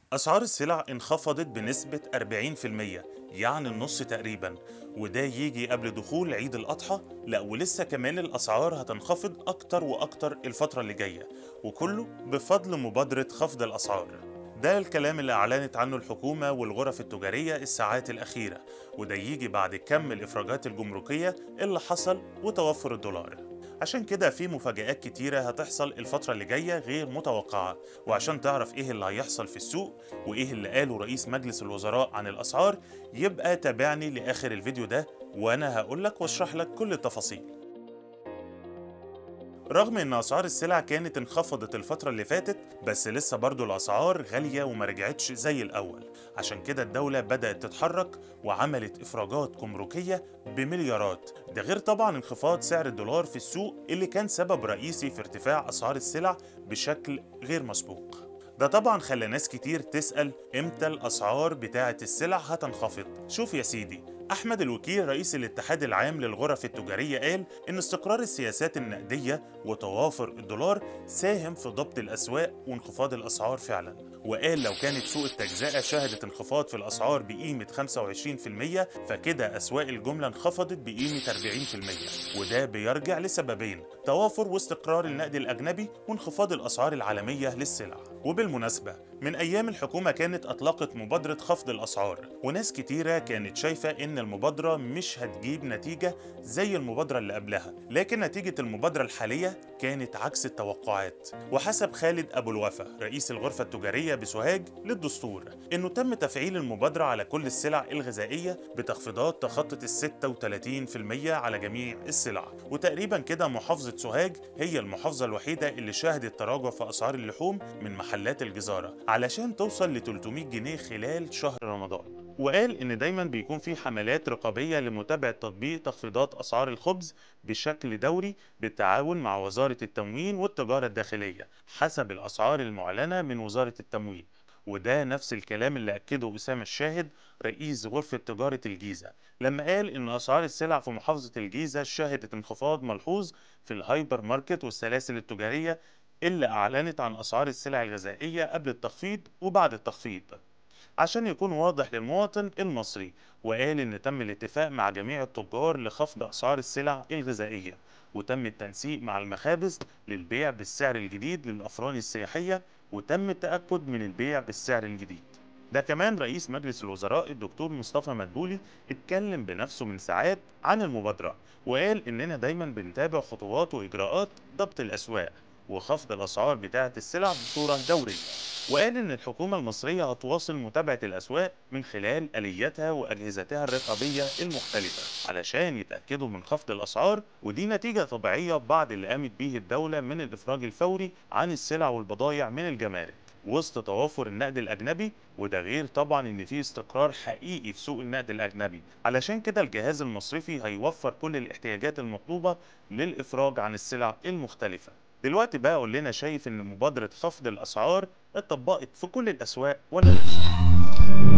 أسعار السلع انخفضت بنسبة 40%، يعني النص تقريبا، وده يجي قبل دخول عيد الأضحى. لا، ولسه كمان الأسعار هتنخفض أكتر وأكتر الفترة اللي جاية، وكله بفضل مبادرة خفض الأسعار. ده الكلام اللي أعلنت عنه الحكومة والغرف التجارية الساعات الأخيرة، وده يجي بعد كم الإفراجات الجمركية اللي حصل وتوفر الدولار. عشان كده في مفاجآت كتيرة هتحصل الفترة اللي جاية غير متوقعة. وعشان تعرف ايه اللي هيحصل في السوق وايه اللي قاله رئيس مجلس الوزراء عن الأسعار، يبقى تابعني لآخر الفيديو ده وأنا هقولك واشرح لك كل التفاصيل. رغم ان اسعار السلع كانت انخفضت الفترة اللي فاتت، بس لسه برضو الاسعار غالية وما رجعتش زي الاول. عشان كده الدولة بدأت تتحرك وعملت افراجات جمركية بمليارات، ده غير طبعا انخفاض سعر الدولار في السوق اللي كان سبب رئيسي في ارتفاع اسعار السلع بشكل غير مسبوق. ده طبعا خلى ناس كتير تسأل امتى الاسعار بتاعة السلع هتنخفض. شوف يا سيدي، أحمد الوكيل رئيس الاتحاد العام للغرف التجارية قال إن استقرار السياسات النقدية وتوافر الدولار ساهم في ضبط الأسواق وانخفاض الأسعار فعلا. وقال لو كانت سوق التجزئة شهدت انخفاض في الأسعار بقيمة 25%، فكده أسواق الجملة انخفضت بقيمة 40%، وده بيرجع لسببين: توافر واستقرار النقد الأجنبي وانخفاض الأسعار العالمية للسلع. وبالمناسبة، من أيام الحكومة كانت أطلقت مبادرة خفض الأسعار، وناس كتيرة كانت شايفة إن المبادرة مش هتجيب نتيجة زي المبادرة اللي قبلها، لكن نتيجة المبادرة الحالية كانت عكس التوقعات. وحسب خالد أبو الوفا رئيس الغرفة التجارية بسوهاج للدستور، إنه تم تفعيل المبادرة على كل السلع الغذائية بتخفيضات تخطت 36% على جميع السلع. وتقريبا كده محافظة سوهاج هي المحافظة الوحيدة اللي شهدت تراجع في أسعار اللحوم من محلات الجزارة علشان توصل ل 300 جنيه خلال شهر رمضان. وقال إن دايما بيكون في حملات رقابية لمتابعة تطبيق تخفيضات أسعار الخبز بشكل دوري بالتعاون مع وزارة التموين والتجارة الداخلية حسب الأسعار المعلنة من وزارة التموين. وده نفس الكلام اللي أكده أسامة الشاهد رئيس غرفة تجارة الجيزة لما قال إن أسعار السلع في محافظة الجيزة شهدت انخفاض ملحوظ في الهايبر ماركت والسلاسل التجارية اللي أعلنت عن أسعار السلع الغذائية قبل التخفيض وبعد التخفيض عشان يكون واضح للمواطن المصري. وقال إن تم الاتفاق مع جميع التجار لخفض أسعار السلع الغذائية، وتم التنسيق مع المخابز للبيع بالسعر الجديد للأفران السياحية، وتم التأكد من البيع بالسعر الجديد. ده كمان رئيس مجلس الوزراء الدكتور مصطفى مدبولي اتكلم بنفسه من ساعات عن المبادرة، وقال إننا دايما بنتابع خطوات وإجراءات ضبط الأسواق وخفض الأسعار بتاعة السلع بصورة دورية. وقال إن الحكومة المصرية هتواصل متابعة الأسواق من خلال آلياتها وأجهزتها الرقابية المختلفة علشان يتأكدوا من خفض الأسعار، ودي نتيجة طبيعية بعد اللي قامت به الدولة من الإفراج الفوري عن السلع والبضائع من الجمارك وسط توافر النقد الأجنبي. وده غير طبعا إن في استقرار حقيقي في سوق النقد الأجنبي، علشان كده الجهاز المصرفي هيوفر كل الاحتياجات المطلوبة للإفراج عن السلع المختلفة. دلوقتي بقى قول لنا، شايف إن مبادرة خفض الأسعار اتطبقت في كل الأسواق ولا لأ؟